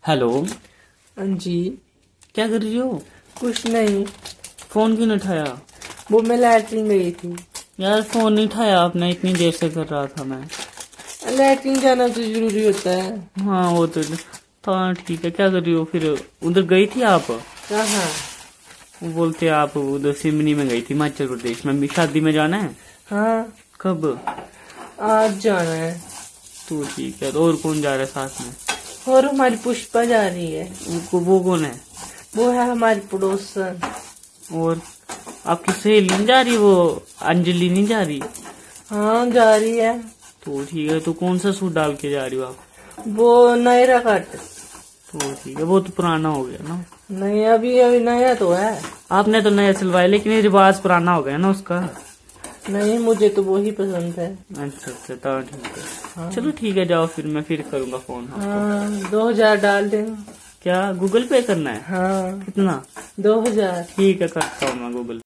Hello. हाँ जी। क्या कर रही हो? कुछ नहीं। फोन क्यों नहीं उठाया? वो मैं लैट्रिन गई थी। यार फोन नहीं उठाया आपने, इतनी देर से कर रहा था मैं। लैट्रिन जाना तो जरूरी होता है। हाँ वो तो हाँ ठीक है। क्या कर रही हो फिर? उधर गई थी आप? कहाँ? वो बोलते आप उधर सिमनी में गई थी, हिमाचल प्रदेश में। भी शादी में जाना है? हाँ कब? आज जाना है। तो ठीक है। तो और कौन जा रहा है साथ में? और हमारी पुष्पा जा रही है। वो कौन है? वो है हमारी पड़ोसन। और आपकी सहेली नहीं जा रही? वो अंजलि नहीं जा रही? हाँ जा रही है। तो ठीक है। तो कौन सा सूट डाल के जा रही हो आप? वो नायरा कट। तो ठीक है। वो तो पुराना हो गया ना। नहीं अभी अभी नया तो है। आपने तो नया सिलवाया, लेकिन ये रिवाज पुराना हो गया ना उसका। नहीं मुझे तो वो ही पसंद है। अच्छा अच्छा, तो ठीक है। हाँ। चलो ठीक है, जाओ फिर मैं फिर करूंगा फोन आपको। हाँ 2000 डाल देना। क्या गूगल पे करना है? हाँ कितना? 2000। ठीक है, करता हूँ मैं गूगल।